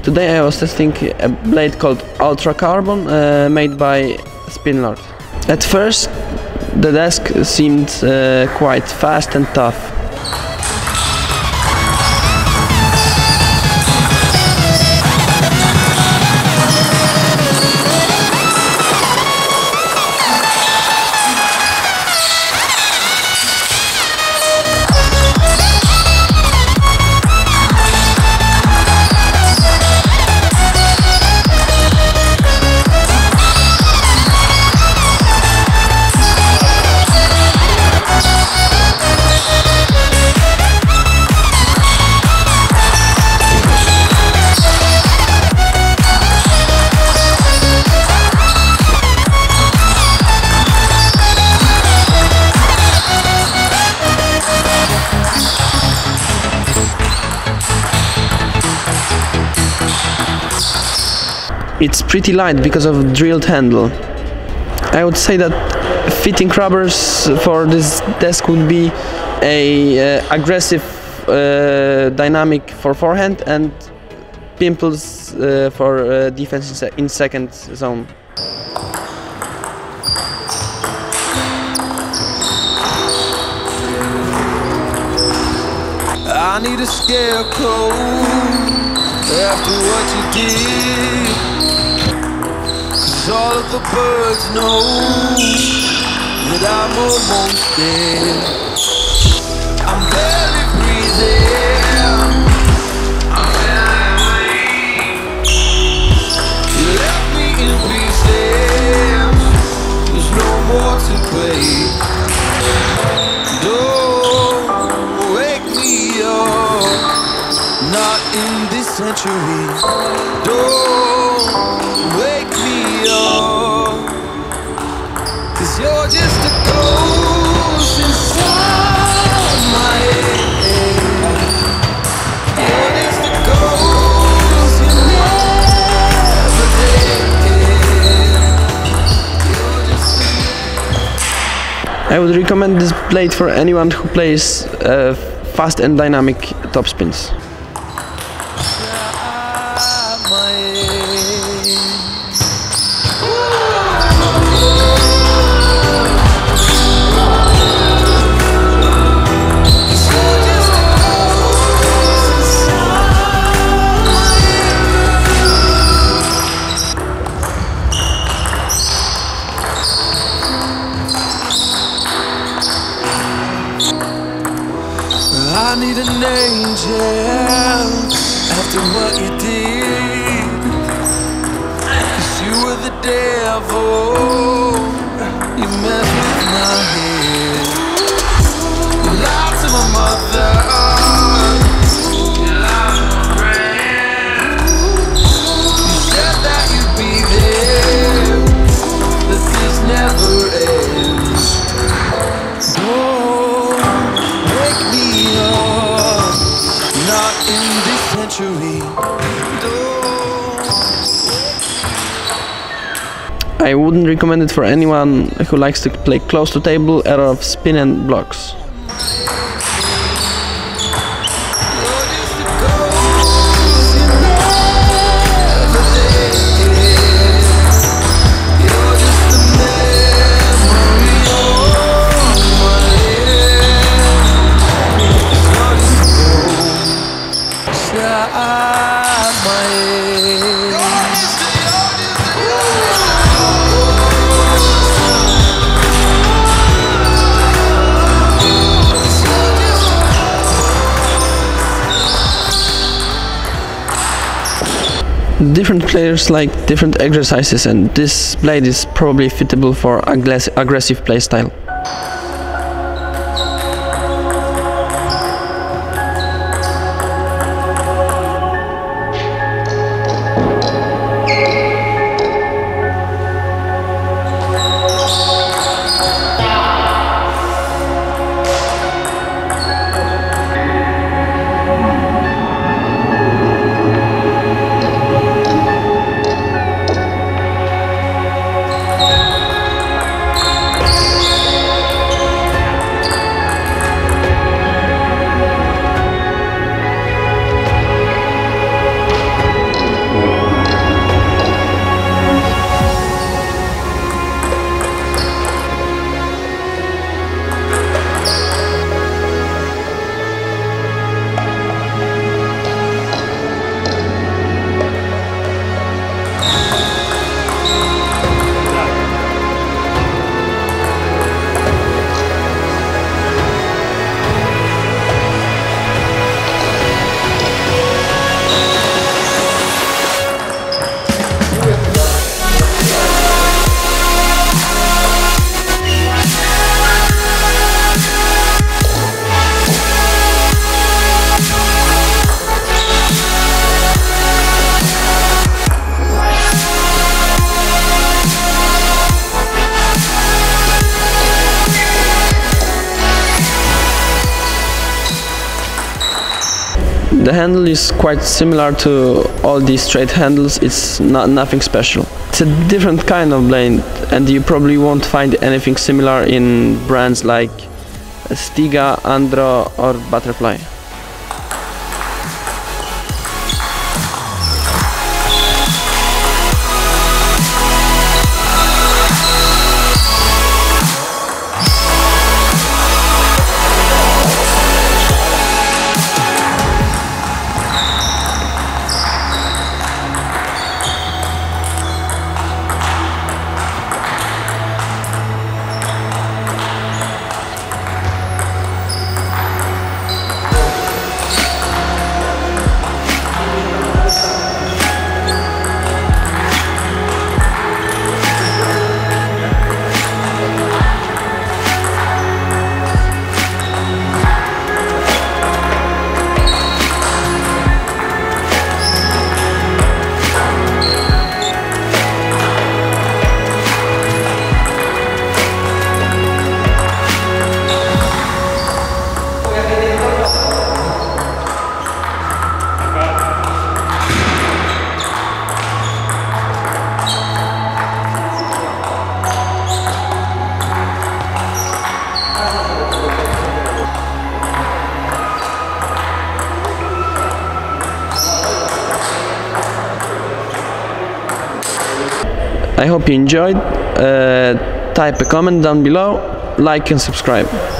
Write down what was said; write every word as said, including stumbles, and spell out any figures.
Today I was testing a blade called Ultra Carbon, uh, made by Spinlord. At first the desk seemed uh, quite fast and tough. It's pretty light because of drilled handle. I would say that fitting rubbers for this desk would be a uh, aggressive uh, dynamic for forehand and pimples uh, for uh, defense in, se in second zone. I need a scarecrow after what you did, 'cause all of the birds know that I'm almost dead. I'm barely breathing, I'm barely. You left me in pieces, there's no more to pay. Don't wake me up, not in this century. Don't wake me up, 'cause you're just a ghost inside my head. You're just a ghost you never did. You're just a... I would recommend this blade for anyone who plays uh, fast and dynamic topspins. I need an angel after what you did, 'cause you were the devil, you messed with my head. You lied to my mother, you lied to my friend. You said that you'd be there, that this never ends. Don't wake me up, not in this century. I wouldn't recommend it for anyone who likes to play close to table or of spin and blocks. Different players like different exercises, and this blade is probably suitable for aggress aggressive playstyle. The handle is quite similar to all these straight handles. It's not nothing special. It's a different kind of blade, and you probably won't find anything similar in brands like Stiga, Andro or Butterfly. I hope you enjoyed. Uh, type a comment down below, like and subscribe.